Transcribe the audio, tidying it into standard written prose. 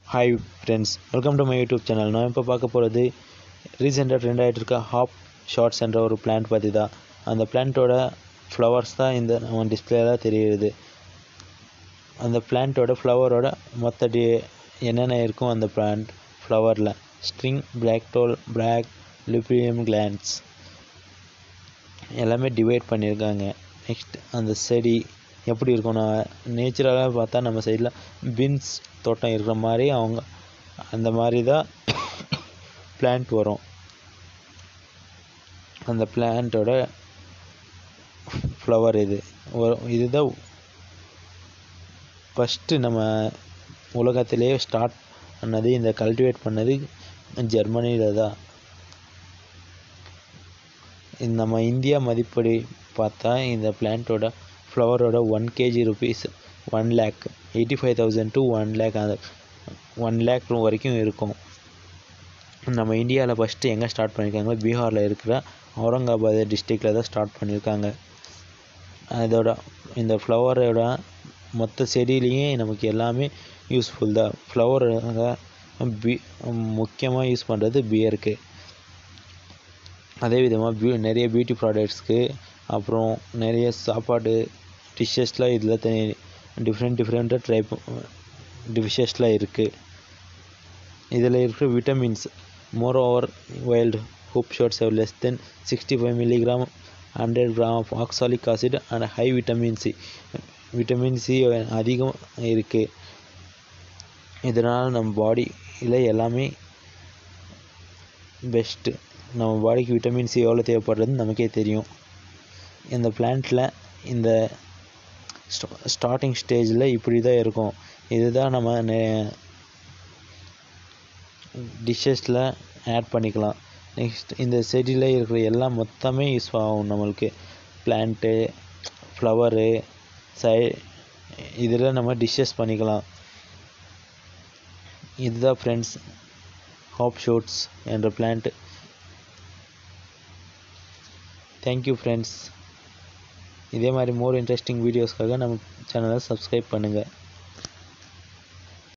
Hi friends, welcome to my YouTube channel. நான் இப்போ பார்க்க போகிறது ரீசெண்டாக ட்ரெண்ட் ஆகிட்டு இருக்க ஹாப் ஷார்ட்ஸ் என்ற ஒரு பிளான்ட் பற்றி தான். அந்த பிளான்ட்டோட ஃப்ளவர்ஸ் தான் இந்த நம்ம டிஸ்பிளேல தெரியுது. அந்த பிளான்ட்டோட ஃப்ளவரோட மொத்த என்னென்ன இருக்கும் அந்த பிளான்ட் ஃப்ளவரில் ஸ்ட்ரிங், பிளாக் டோல், பிளாக் லிபியம் கிளான்ஸ் எல்லாமே டிவைட் பண்ணியிருக்காங்க. நெக்ஸ்ட் அந்த செடி எப்படி இருக்கும்னா, நேச்சுரலாக பார்த்தா நம்ம சைடில் பீன்ஸ் தோட்டம் இருக்கிற மாதிரி அவங்க அந்த மாதிரி தான் பிளான்ட் வரும். அந்த பிளான்ட்டோட ஃப்ளவர் இதுதான் ஃபஸ்ட்டு நம்ம உலகத்திலேயே ஸ்டார்ட் பண்ணது. இந்த கல்டிவேட் பண்ணது ஜெர்மனியில் தான். நம்ம இந்தியா மதிப்படி பார்த்தா இந்த பிளான்ட்டோட ஃப்ளவரோட 1 kg rupees 1,85,000 to 1 lakh அந்த 1 lakh வரைக்கும் இருக்கும். நம்ம இந்தியாவில் ஃபஸ்ட்டு எங்கே ஸ்டார்ட் பண்ணியிருக்காங்க, பீகாரில் இருக்கிற அவுரங்காபாத் டிஸ்ட்ரிக்டில் தான் ஸ்டார்ட் பண்ணியிருக்காங்க. அதோட இந்த ஃப்ளவரோட மொத்த செடியிலையும் நமக்கு எல்லாமே யூஸ்ஃபுல் தான். ஃப்ளவர் முக்கியமாக யூஸ் பண்ணுறது பியருக்கு, அதே விதமாக நிறைய பியூட்டி ப்ராடக்ட்ஸ்க்கு, அப்புறம் நிறைய சாப்பாடு டிஷ்ஷஸ்லாம் இதில் டிஃப்ரெண்ட்டாக டைப் டிஷ்ஷஸ்லாம் இருக்குது. இதில் இருக்கிற vitamins moreover wild hop shoots have less than 65 milligram 100 gram of oxalic acid and high vitamin C. Vitamin C அதிகம் இருக்குது. இதனால் நம்ம பாடியில் எல்லாமே பெஸ்ட்டு. நம்ம பாடிக்கு விட்டமின் சி எவ்வளோ தேவைப்படுறதுன்னு நமக்கே தெரியும். இந்த பிளான்ட்டில் இந்த ஸ்டார்டிங் ஸ்டேஜில் இப்படி தான் இருக்கும். இதுதான் நம்ம டிஷ்ஷஸில் ஆட் பண்ணிக்கலாம். நெக்ஸ்ட் இந்த செடியில் இருக்கிற எல்லாம் மொத்தமே யூஸ் ஆகும் நம்மளுக்கு. பிளான்ட்டு, ஃப்ளவரு, இதில் நம்ம டிஷ்ஷஸ் பண்ணிக்கலாம். இதுதான் ஃப்ரெண்ட்ஸ் ஹாப் ஷூட்ஸ் என்ற பிளான்ட். Thank you friends. இதே மாதிரி மோர் இன்ட்ரெஸ்டிங் வீடியோஸ்க்காக நம்ம சேனலை சப்ஸ்கிரைப் பண்ணுங்கள்.